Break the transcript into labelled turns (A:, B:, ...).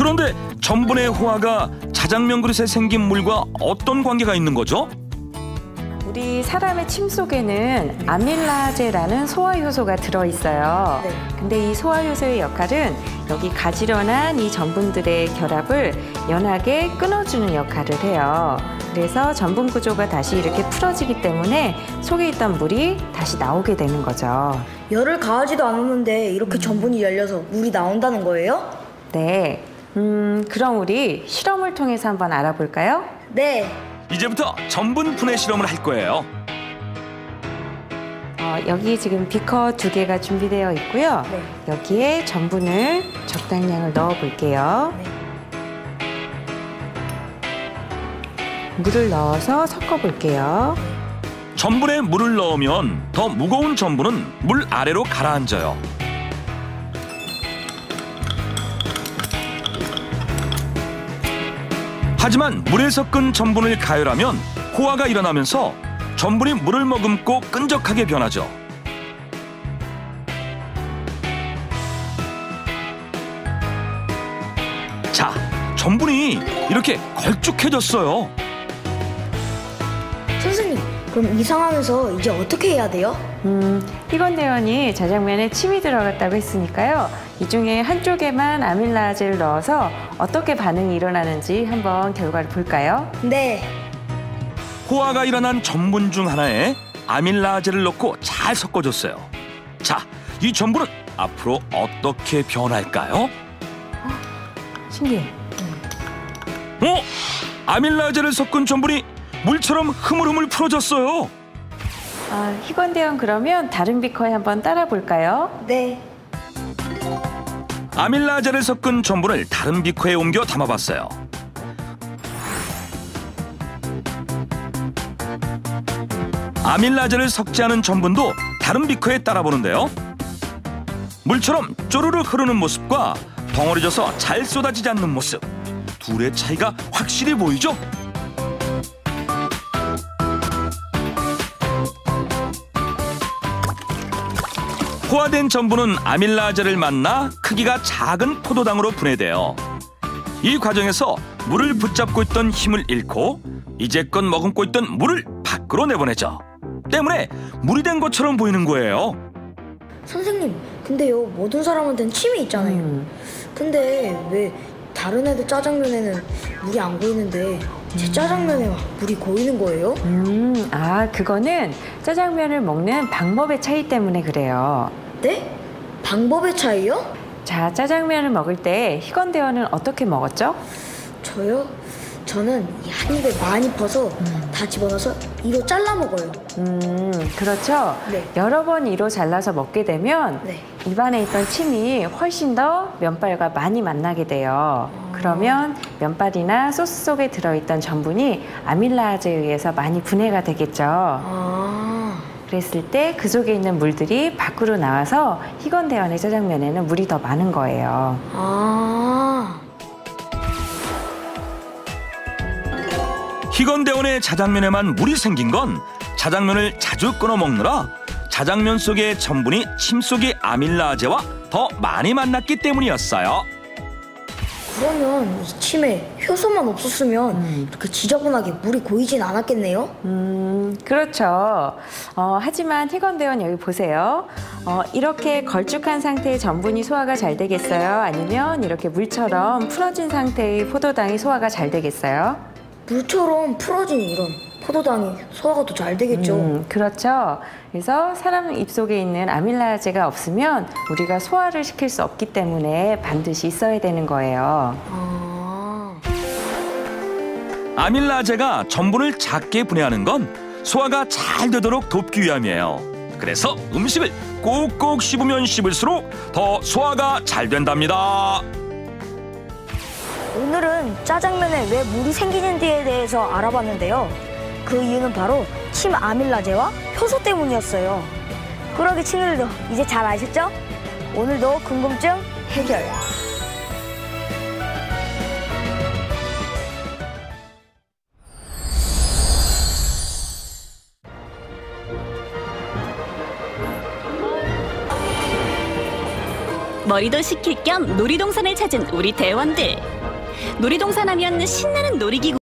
A: 그런데 전분의 호화가 자장면 그릇에 생긴 물과 어떤 관계가 있는 거죠?
B: 우리 사람의 침 속에는 아밀라제라는 소화효소가 들어있어요.
C: 네.
B: 근데 이 소화효소의 역할은 여기 가지런한 이 전분들의 결합을 연하게 끊어주는 역할을 해요. 그래서 전분 구조가 다시 이렇게 풀어지기 때문에 속에 있던 물이 다시 나오게 되는 거죠.
C: 열을 가하지도 않았는데 이렇게 전분이 열려서 물이 나온다는 거예요?
B: 네. 그럼 우리 실험을 통해서 한번 알아볼까요?
C: 네.
A: 이제부터 전분 분해 실험을 할 거예요.
B: 여기 지금 비커 2개가 준비되어 있고요.
C: 네.
B: 여기에 전분을 적당량을 넣어 볼게요.
C: 네.
B: 물을 넣어서 섞어 볼게요.
A: 전분에 물을 넣으면 더 무거운 전분은 물 아래로 가라앉아요. 하지만 물에 섞은 전분을 가열하면 호화가 일어나면서 전분이 물을 머금고 끈적하게 변하죠. 자, 전분이 이렇게 걸쭉해졌어요.
C: 선생님, 그럼 이 상황에서 이제 어떻게 해야 돼요?
B: 희건대원이 자장면에 침이 들어갔다고 했으니까요. 이 중에 한쪽에만 아밀라제를 넣어서 어떻게 반응이 일어나는지 한번 결과를 볼까요?
C: 네.
A: 호화가 일어난 전분 중 하나에 아밀라제를 넣고 잘 섞어줬어요. 자, 이 전분은 앞으로 어떻게 변할까요?
B: 신기해.
A: 아밀라제를 섞은 전분이 물처럼 흐물흐물 풀어졌어요.
B: 희건대원 그러면 다른 비커에 한번 따라 볼까요?
C: 네.
A: 아밀라제를 섞은 전분을 다른 비커에 옮겨 담아봤어요. 아밀라제를 섞지 않은 전분도 다른 비커에 따라 보는데요. 물처럼 쪼르르 흐르는 모습과 덩어리져서 잘 쏟아지지 않는 모습, 둘의 차이가 확실히 보이죠? 호화된 전분은 아밀라제를 만나 크기가 작은 포도당으로 분해돼요. 이 과정에서 물을 붙잡고 있던 힘을 잃고 이제껏 머금고 있던 물을 밖으로 내보내죠. 때문에 물이 된 것처럼 보이는 거예요.
C: 선생님, 근데요, 모든 사람한테는 침이 있잖아요. 근데 왜 다른 애들 짜장면에는 물이 안 고이는데 제 짜장면에만 물이 고이는 거예요?
B: 그거는 짜장면을 먹는 방법의 차이 때문에 그래요.
C: 네? 방법의 차이요?
B: 자, 짜장면을 먹을 때 희건대원은 어떻게 먹었죠?
C: 저요? 저는 이 한 입에 많이 퍼서 다 집어넣어서 이로 잘라 먹어요.
B: 그렇죠.
C: 네.
B: 여러 번 이로 잘라서 먹게 되면
C: 네.
B: 입안에 있던 침이 훨씬 더 면발과 많이 만나게 돼요. 그러면 면발이나 소스 속에 들어있던 전분이 아밀라제에 의해서 많이 분해가 되겠죠. 그랬을 때 그 속에 있는 물들이 밖으로 나와서 희건대원의 짜장면에는 물이 더 많은 거예요.
A: 희건대원의 자장면에만 물이 생긴 건 자장면을 자주 끊어 먹느라 자장면 속의 전분이 침 속의 아밀라제와 더 많이 만났기 때문이었어요.
C: 그러면 이 침에 효소만 없었으면 이렇게 지저분하게 물이 고이진 않았겠네요?
B: 그렇죠. 하지만 희건대원 여기 보세요. 이렇게 걸쭉한 상태의 전분이 소화가 잘 되겠어요? 아니면 이렇게 물처럼 풀어진 상태의 포도당이 소화가 잘 되겠어요?
C: 물처럼 풀어진 이런 포도당이 소화가 더 잘 되겠죠?
B: 그렇죠. 그래서 사람 입속에 있는 아밀라제가 없으면 우리가 소화를 시킬 수 없기 때문에 반드시 있어야 되는 거예요.
A: 아밀라제가 전분을 작게 분해하는 건 소화가 잘 되도록 돕기 위함이에요. 그래서 음식을 꼭꼭 씹으면 씹을수록 더 소화가 잘 된답니다.
C: 오늘은 짜장면에 왜 물이 생기는지에 대해서 알아봤는데요. 그 이유는 바로 침 아밀라제와 효소 때문이었어요. 그러기 친구들도 이제 잘 아셨죠? 오늘도 궁금증 해결!
D: 머리도 식힐 겸 놀이동산을 찾은 우리 대원들. 놀이동산 하면 신나는 놀이기구